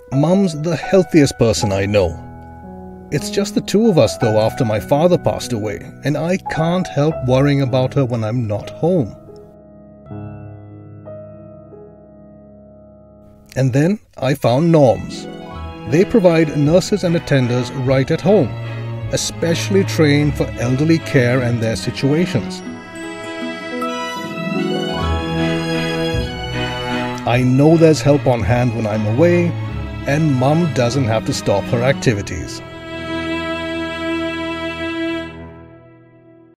Mum's the healthiest person I know. It's just the two of us though after my father passed away, and I can't help worrying about her when I'm not home. And then I found NORMS. They provide nurses and attenders right at home, especially trained for elderly care and their situations. I know there's help on hand when I'm away, and Mum doesn't have to stop her activities.